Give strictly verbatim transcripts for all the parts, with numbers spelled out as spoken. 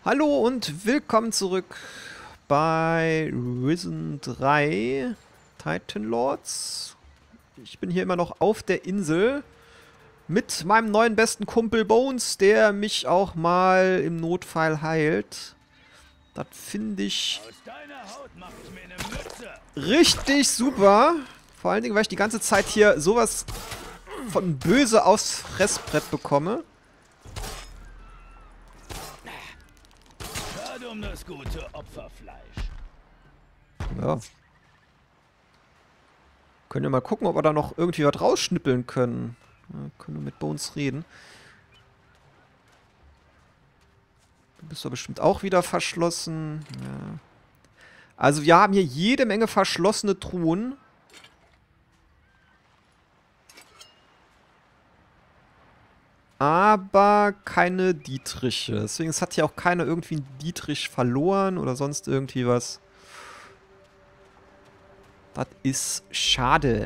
Hallo und willkommen zurück bei Risen drei Titan Lords. Ich bin hier immer noch auf der Insel mit meinem neuen besten Kumpel Bones, der mich auch mal im Notfall heilt. Das finde ich richtig super. Vor allen Dingen, weil ich die ganze Zeit hier sowas von böse aufs Fressbrett bekomme. Um das gute Opferfleisch. Ja. Können wir mal gucken, ob wir da noch irgendwie was rausschnippeln können. Ja, können wir mit Bones reden. Du bist doch bestimmt auch wieder verschlossen. Ja. Also wir haben hier jede Menge verschlossene Truhen. Aber keine Dietriche. Deswegen es hat hier auch keiner irgendwie einen Dietrich verloren oder sonst irgendwie was. Das ist schade.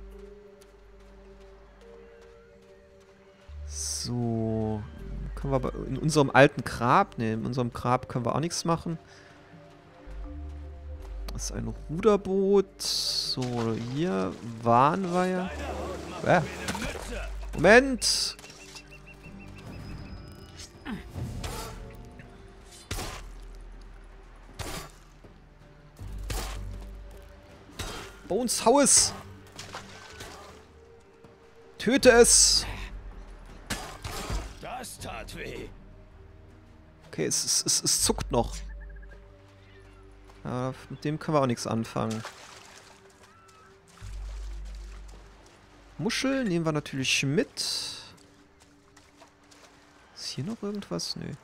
So. Können wir aber in unserem alten Grab. Ne, in unserem Grab können wir auch nichts machen. Das ist ein Ruderboot. So, hier waren wir ja. Äh. Moment! Bones, hau es! Töte es! Das tat weh. Okay, es, es, es, es zuckt noch. Ja, mit dem können wir auch nichts anfangen. Muschel nehmen wir natürlich mit. Ist hier noch irgendwas? Nö.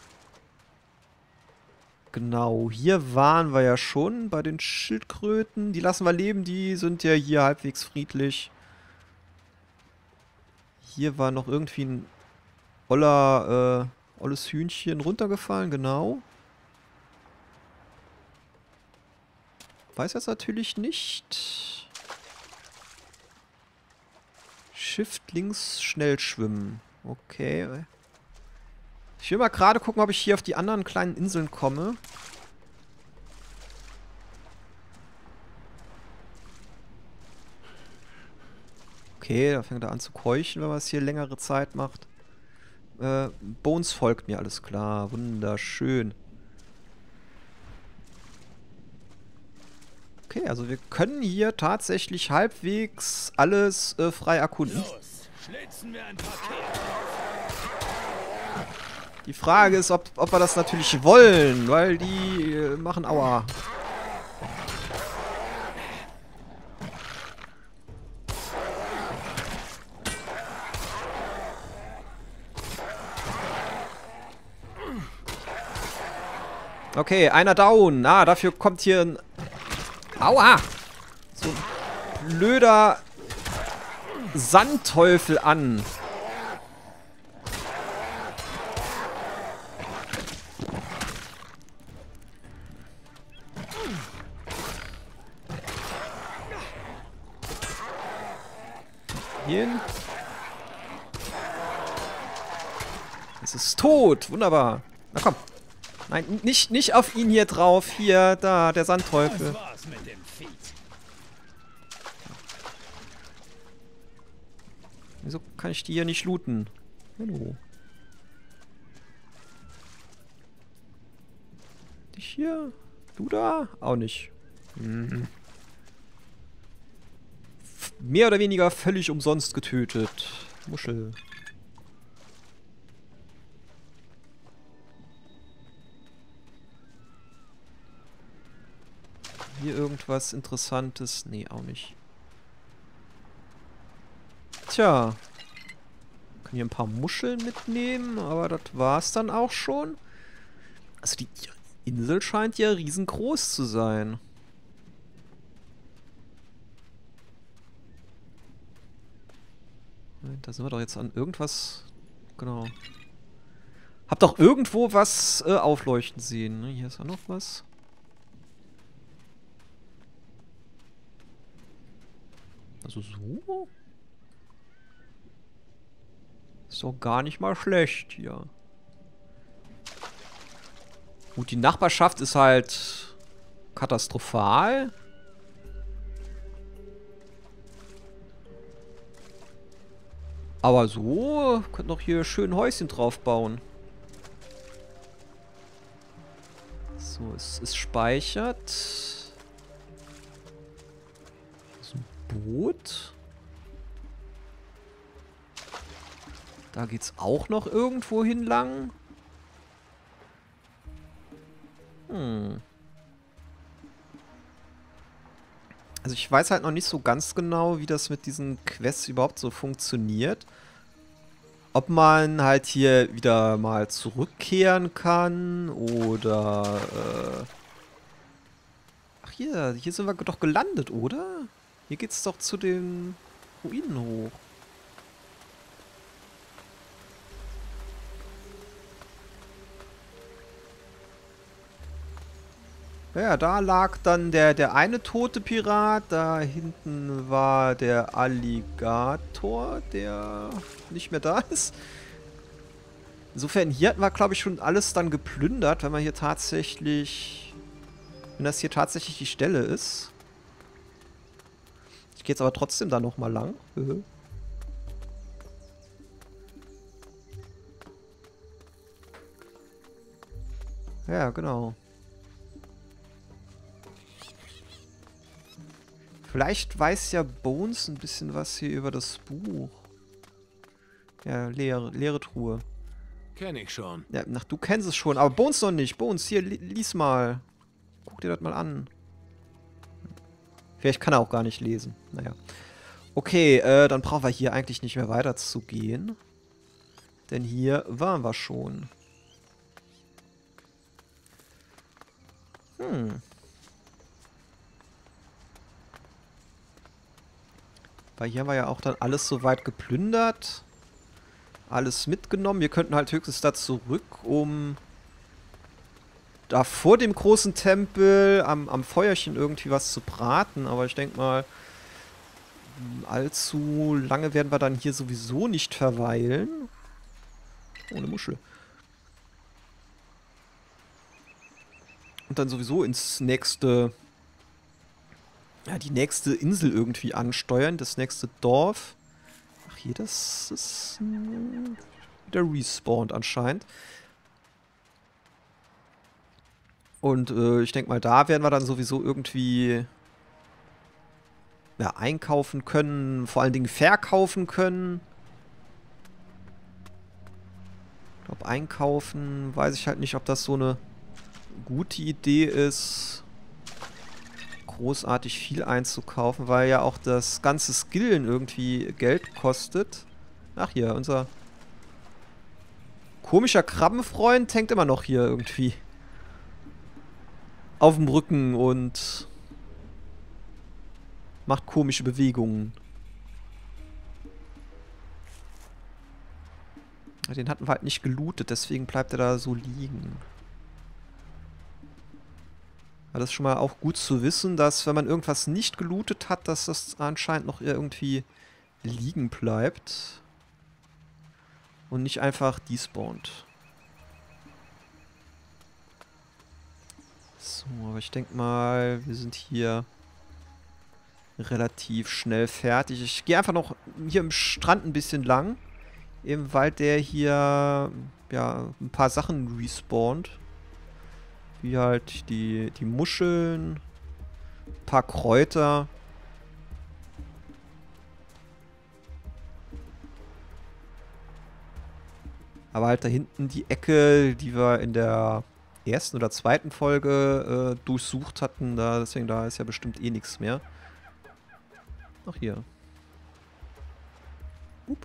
Genau, hier waren wir ja schon bei den Schildkröten. Die lassen wir leben, die sind ja hier halbwegs friedlich. Hier war noch irgendwie ein oller, äh, olles Hühnchen runtergefallen, genau. Weiß jetzt natürlich nicht. Shift links schnell schwimmen. Okay. Ich will mal gerade gucken, ob ich hier auf die anderen kleinen Inseln komme. Okay, da fängt er an zu keuchen, wenn man es hier längere Zeit macht. Äh, Bones folgt mir, alles klar. Wunderschön. Okay, also wir können hier tatsächlich halbwegs alles äh, frei erkunden. Los, schlitzen wir ein Paket. Die Frage ist, ob, ob wir das natürlich wollen, weil die äh, machen Aua. Okay, einer down. Ah, dafür kommt hier ein... Aua! So ein blöder Sandteufel an. Hin. Es ist tot. Wunderbar. Na komm. Nein, nicht, nicht auf ihn hier drauf. Hier, da, der Sandteufel. Das war's mit dem Vieh. Wieso kann ich die hier nicht looten? Hallo. Dich hier? Du da? Auch nicht. Hm. Mehr oder weniger völlig umsonst getötet. Muschel. Hier irgendwas Interessantes? Nee, auch nicht. Tja. Können hier ein paar Muscheln mitnehmen, aber das war's dann auch schon. Also die Insel scheint ja riesengroß zu sein. Da sind wir doch jetzt an irgendwas... Genau. Hab doch irgendwo was äh, aufleuchten sehen. Ne? Hier ist auch noch was. Also so? Ist doch gar nicht mal schlecht hier. Gut, die Nachbarschaft ist halt katastrophal. Aber so könnten noch hier schön Häuschen drauf bauen. So, es ist speichert. Das ist ein Boot. Da geht's auch noch irgendwo hin lang. Hm. Also ich weiß halt noch nicht so ganz genau, wie das mit diesen Quests überhaupt so funktioniert. Ob man halt hier wieder mal zurückkehren kann oder... Äh Ach hier, hier sind wir doch gelandet, oder? Hier geht's doch zu den Ruinen hoch. Ja, da lag dann der, der eine tote Pirat. Da hinten war der Alligator, der nicht mehr da ist. Insofern, hier hatten wir, glaube ich, schon alles dann geplündert, wenn man hier tatsächlich... Wenn das hier tatsächlich die Stelle ist. Ich gehe jetzt aber trotzdem da nochmal lang. Ja, genau. Vielleicht weiß ja Bones ein bisschen was hier über das Buch. Ja, leere, leere Truhe. Kenn ich schon. Ja, ach, du kennst es schon, aber Bones noch nicht. Bones, hier, li lies mal. Guck dir das mal an. Vielleicht kann er auch gar nicht lesen. Naja. Okay, äh, dann brauchen wir hier eigentlich nicht mehr weiter zu gehen. Denn hier waren wir schon. Hm. Weil hier haben wir ja auch dann alles soweit geplündert. Alles mitgenommen. Wir könnten halt höchstens da zurück, um da vor dem großen Tempel am, am Feuerchen irgendwie was zu braten. Aber ich denke mal, allzu lange werden wir dann hier sowieso nicht verweilen. Oh, eine Muschel. Und dann sowieso ins nächste... Ja, die nächste Insel irgendwie ansteuern. Das nächste Dorf. Ach, hier, das ist hm, wieder respawned anscheinend. Und äh, ich denke mal, da werden wir dann sowieso irgendwie ja, einkaufen können. Vor allen Dingen verkaufen können. Ich glaube, einkaufen, weiß ich halt nicht, ob das so eine gute Idee ist, großartig viel einzukaufen, weil ja auch das ganze Skillen irgendwie Geld kostet. Ach hier, unser komischer Krabbenfreund hängt immer noch hier irgendwie auf dem Rücken und macht komische Bewegungen. Den hatten wir halt nicht gelootet, deswegen bleibt er da so liegen. Aber das ist schon mal auch gut zu wissen, dass wenn man irgendwas nicht gelootet hat, dass das anscheinend noch irgendwie liegen bleibt. Und nicht einfach despawnt. So, aber ich denke mal, wir sind hier relativ schnell fertig. Ich gehe einfach noch hier im Strand ein bisschen lang. Eben weil der hier ja ein paar Sachen respawnt. Wie halt die, die Muscheln, ein paar Kräuter. Aber halt da hinten die Ecke, die wir in der ersten oder zweiten Folge äh, durchsucht hatten, da, deswegen da ist ja bestimmt eh nichts mehr. Ach hier. Up.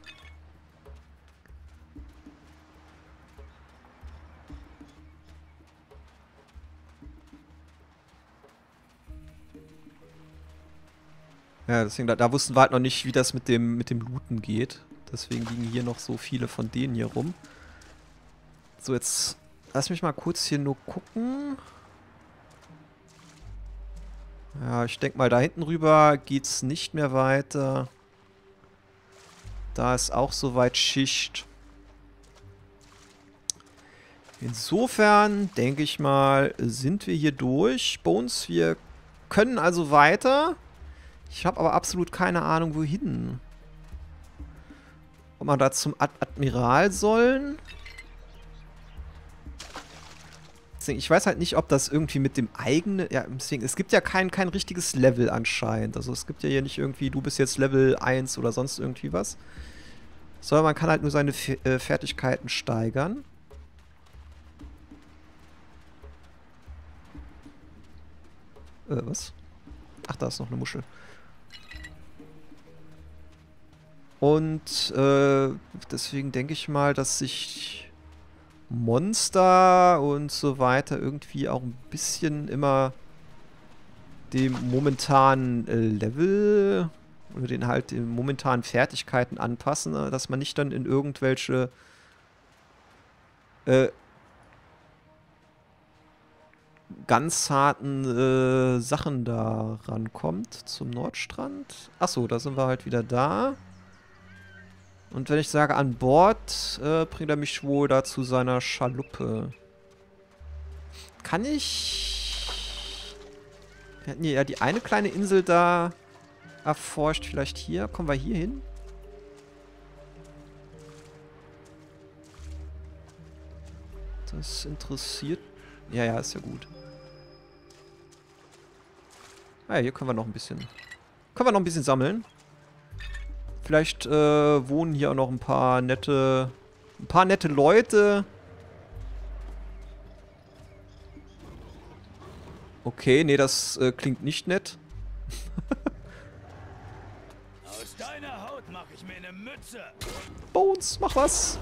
Ja, deswegen, da, da wussten wir halt noch nicht, wie das mit dem, mit dem Looten geht. Deswegen liegen hier noch so viele von denen hier rum. So, jetzt lass mich mal kurz hier nur gucken. Ja, ich denke mal, da hinten rüber geht's nicht mehr weiter. Da ist auch soweit Schicht. Insofern, denke ich mal, sind wir hier durch. Bones, wir können also weiter. Ich habe aber absolut keine Ahnung, wohin. Ob wir da zum Ad Admiral sollen? Deswegen, ich weiß halt nicht, ob das irgendwie mit dem eigenen... Ja, deswegen, es gibt ja kein, kein richtiges Level anscheinend. Also es gibt ja hier nicht irgendwie, du bist jetzt Level eins oder sonst irgendwie was. Sondern man kann halt nur seine Fe äh, Fertigkeiten steigern. Äh, was? Ach, da ist noch eine Muschel. Und äh, deswegen denke ich mal, dass sich Monster und so weiter irgendwie auch ein bisschen immer dem momentanen äh, Level oder den halt den momentanen Fertigkeiten anpassen, ne? Dass man nicht dann in irgendwelche äh, ganz harten äh, Sachen da rankommt zum Nordstrand. Achso, da sind wir halt wieder da. Und wenn ich sage an Bord, äh, bringt er mich wohl da zu seiner Schaluppe. Kann ich... Wir hatten ja die eine kleine Insel da erforscht. Vielleicht hier. Kommen wir hier hin? Das interessiert... Ja, ja, ist ja gut. Ah ja, hier können wir noch ein bisschen... Können wir noch ein bisschen sammeln. Vielleicht äh, wohnen hier auch noch ein paar nette... Ein paar nette Leute. Okay, nee, das äh, klingt nicht nett. Aus deiner Haut mache ich mir eine Mütze. Bones, mach was!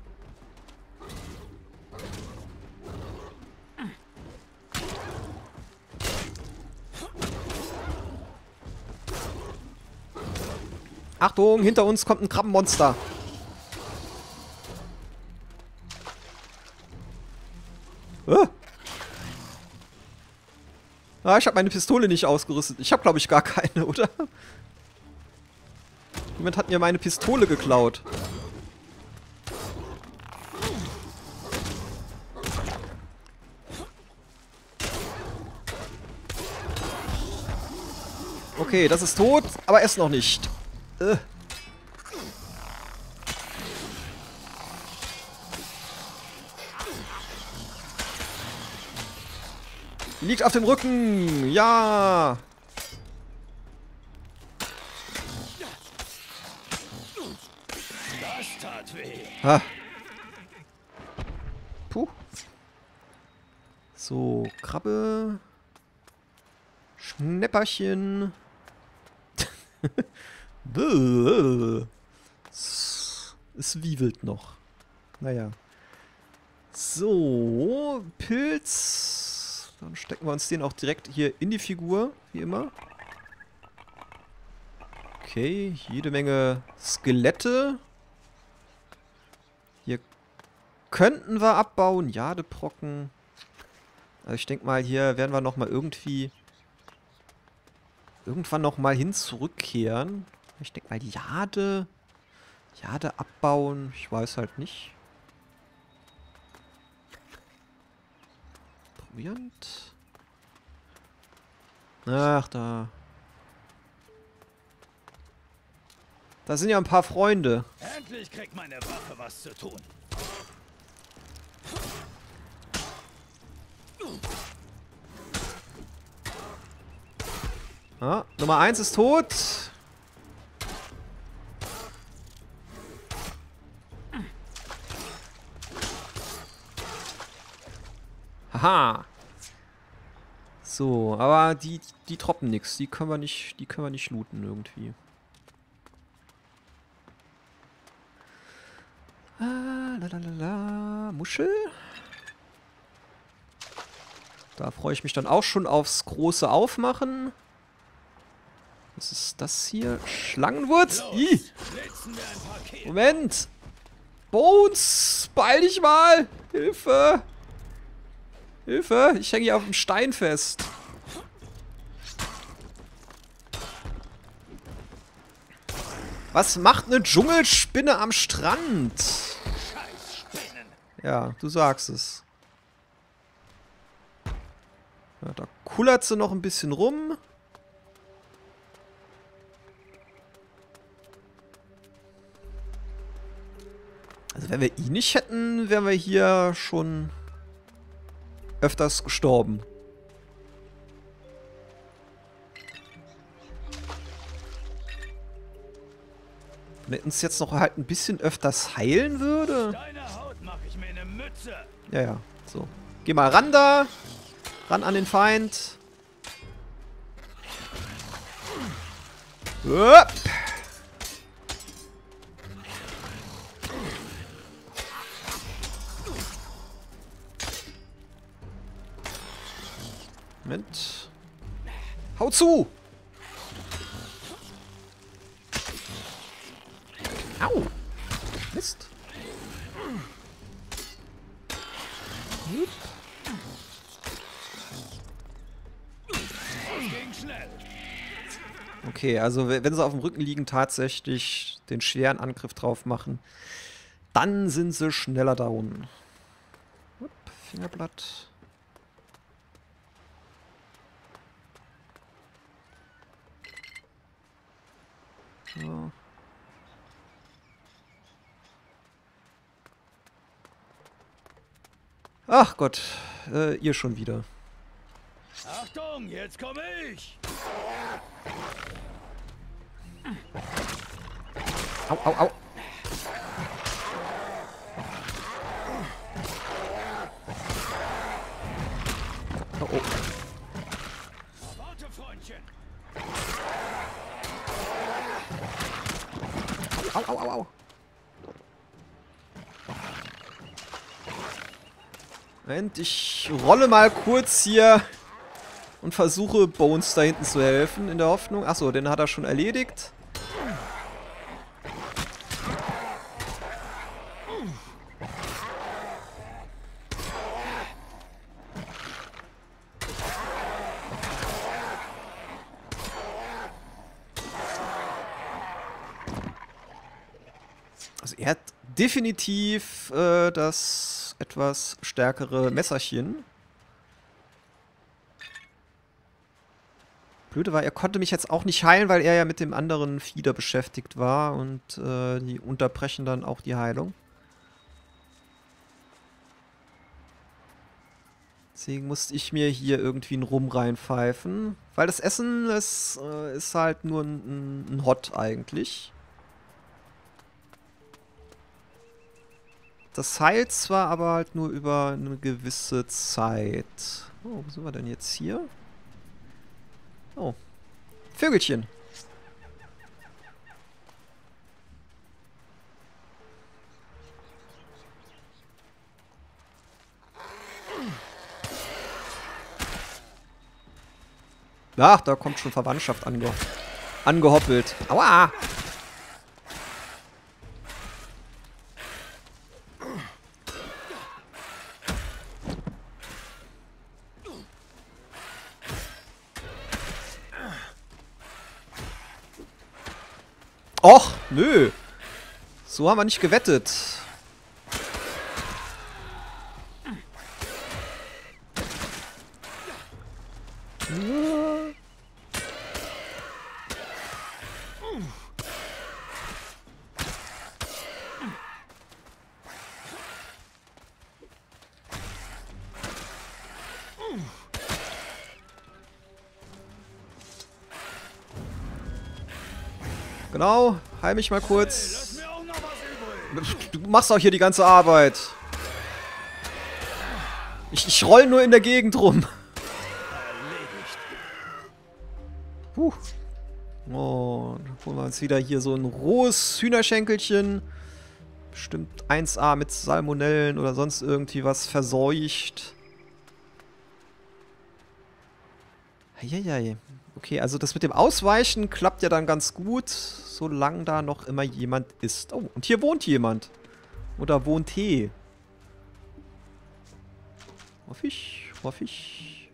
Achtung, hinter uns kommt ein Krabbenmonster. Äh. Ah, ich habe meine Pistole nicht ausgerüstet. Ich habe, glaube ich, gar keine, oder? Jemand hat mir meine Pistole geklaut. Okay, das ist tot, aber es noch nicht. Äh. Liegt auf dem Rücken. Ja. Das tat weh. Ah. Puh. So, Krabbe. Schnäpperchen. Es wievelt noch. Naja. So, Pilz. Dann stecken wir uns den auch direkt hier in die Figur, wie immer. Okay, jede Menge Skelette. Hier könnten wir abbauen. Jadebrocken. Also ich denke mal, hier werden wir nochmal irgendwie... irgendwann nochmal hin zurückkehren. Ich denke mal, Jade... Jade abbauen. Ich weiß halt nicht. Proviant. Ach, da. Da sind ja ein paar Freunde. Endlich kriegt meine Waffe was zu tun. Ah, Nummer eins ist tot. Haha. So, aber die, die droppen nichts. Die können wir nicht, die können wir nicht looten irgendwie. Ah, lalalala. Muschel. Da freue ich mich dann auch schon aufs große Aufmachen. Was ist das hier? Schlangenwurz? Ih. Moment. Bones, beeil dich mal. Hilfe. Hilfe, ich hänge hier auf dem Stein fest. Was macht eine Dschungelspinne am Strand? Ja, du sagst es. Ja, da kullert sie noch ein bisschen rum. Also wenn wir ihn nicht hätten, wären wir hier schon öfters gestorben. Wenn er uns jetzt noch halt ein bisschen öfters heilen würde. Deine Haut mache ich mir eine Mütze. Ja, ja. So. Geh mal ran da. Ran an den Feind. Upp. Moment. Hau zu! Au! Mist. Hup. Okay, also wenn sie auf dem Rücken liegen, tatsächlich den schweren Angriff drauf machen, dann sind sie schneller down. Hup, Fingerblatt. So. Ach Gott, äh, ihr schon wieder. Achtung, jetzt komme ich. Au, au, au. Oh, oh. Warte, Freundchen. Au, au, au, au. Moment, ich rolle mal kurz hier und versuche Bones da hinten zu helfen, in der Hoffnung. Achso, den hat er schon erledigt. Also er hat definitiv äh, das etwas stärkere Messerchen. Blöde war, er konnte mich jetzt auch nicht heilen, weil er ja mit dem anderen Fieder beschäftigt war und äh, die unterbrechen dann auch die Heilung. Deswegen musste ich mir hier irgendwie einen Rum reinpfeifen. Weil das Essen, das äh, ist halt nur ein, ein Hot eigentlich. Das heilt zwar, aber halt nur über eine gewisse Zeit. Oh, wo sind wir denn jetzt hier? Oh. Vögelchen. Ach, da kommt schon Verwandtschaft ange angehoppelt. Aua! Och, nö. So haben wir nicht gewettet. Genau, heil mich mal kurz. Du machst auch hier die ganze Arbeit. Ich, ich roll nur in der Gegend rum. Puh. Oh, dann holen wir uns wieder hier so ein rohes Hühnerschenkelchen. Bestimmt eins A mit Salmonellen oder sonst irgendwie was verseucht. Eieiei. Okay, also das mit dem Ausweichen klappt ja dann ganz gut, solange da noch immer jemand ist. Oh, und hier wohnt jemand. Oder wohnt he. Hoffe ich, hoffe ich.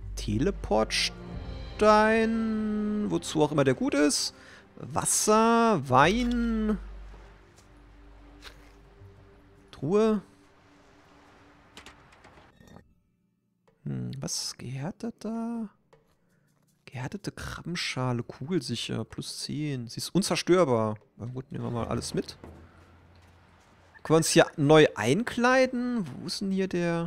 Teleportstein. Wozu auch immer der gut ist. Wasser, Wein. Truhe. Hm, was? Gehärteter? Gehärtete Krabbenschale, kugelsicher, plus zehn. Sie ist unzerstörbar. Na gut, nehmen wir mal alles mit. Können wir uns hier neu einkleiden? Wo ist denn hier der...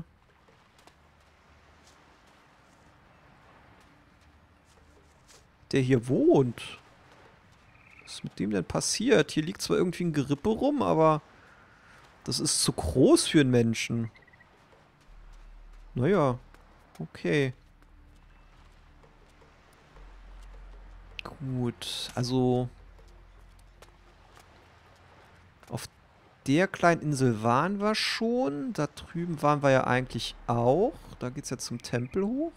Der hier wohnt? Was ist mit dem denn passiert? Hier liegt zwar irgendwie ein Gerippe rum, aber... Das ist zu groß für einen Menschen. Naja. Okay. Gut, also... Auf der kleinen Insel waren wir schon. Da drüben waren wir ja eigentlich auch. Da geht's ja zum Tempel hoch.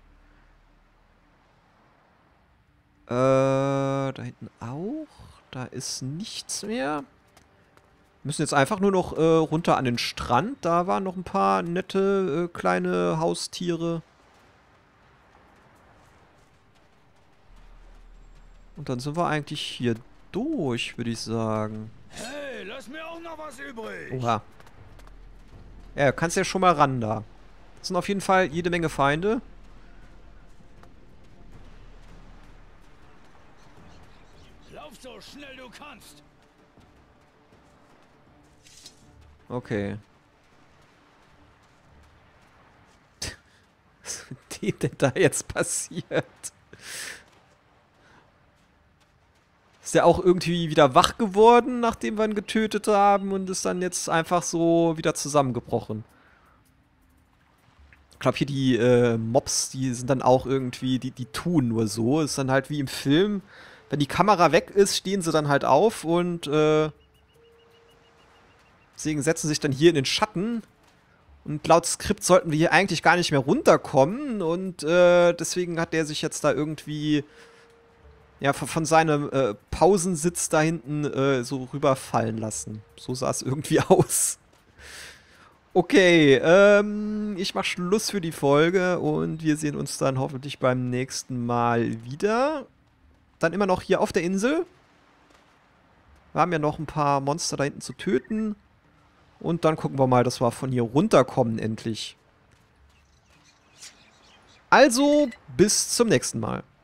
Äh, da hinten auch. Da ist nichts mehr. Wir müssen jetzt einfach nur noch äh, runter an den Strand. Da waren noch ein paar nette äh, kleine Haustiere. Und dann sind wir eigentlich hier durch, würde ich sagen. Hey, lass mir auch noch was übrig. Oha. Ja, kannst ja schon mal ran da. Das sind auf jeden Fall jede Menge Feinde. Lauf so schnell du kannst. Okay. Was ist mit dem denn da jetzt passiert? Ist der auch irgendwie wieder wach geworden, nachdem wir ihn getötet haben und ist dann jetzt einfach so wieder zusammengebrochen? Ich glaube hier die äh, Mobs, die sind dann auch irgendwie, die, die tun nur so. Ist dann halt wie im Film, wenn die Kamera weg ist, stehen sie dann halt auf und äh, deswegen setzen sich dann hier in den Schatten. Und laut Skript sollten wir hier eigentlich gar nicht mehr runterkommen und äh, deswegen hat der sich jetzt da irgendwie... Ja, von, von seinem äh, Pausensitz da hinten äh, so rüberfallen lassen. So sah es irgendwie aus. Okay, ähm, ich mach Schluss für die Folge und wir sehen uns dann hoffentlich beim nächsten Mal wieder. Dann immer noch hier auf der Insel. Wir haben ja noch ein paar Monster da hinten zu töten. Und dann gucken wir mal, dass wir von hier runterkommen endlich. Also, bis zum nächsten Mal.